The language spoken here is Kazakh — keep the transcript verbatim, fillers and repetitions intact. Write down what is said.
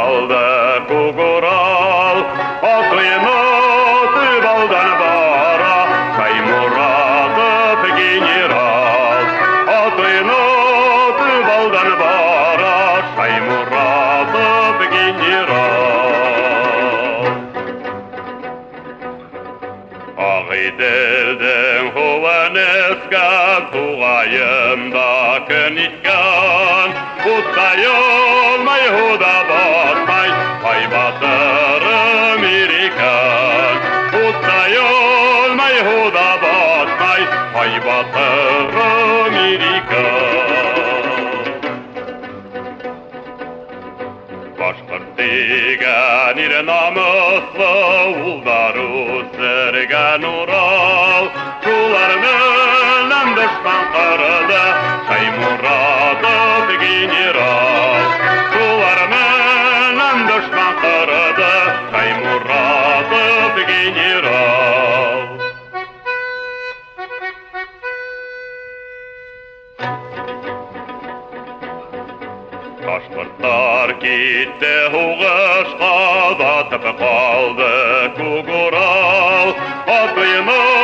қалды Көкорал, атыны Тыбалдан бара, Шайморатов генерал. Атыны Тыбалдан бара, Шайморатов генерал. Ағиделдің хуанескан туғайымда күн иткен, Бұттай олмай худа батмай, ай батырым ерекен. Бұттай олмай худа батмай, ай батырым ерекен. Башқұрт деген ир намыслы ұлдар өсірген Урал, шулармен дұшпан қырды Шайморатов генерал. Шулармен дұшпан қырды Шайморатов генерал. Башқұрттар кетті хуғышқа, батып қалды Көкорал, атыны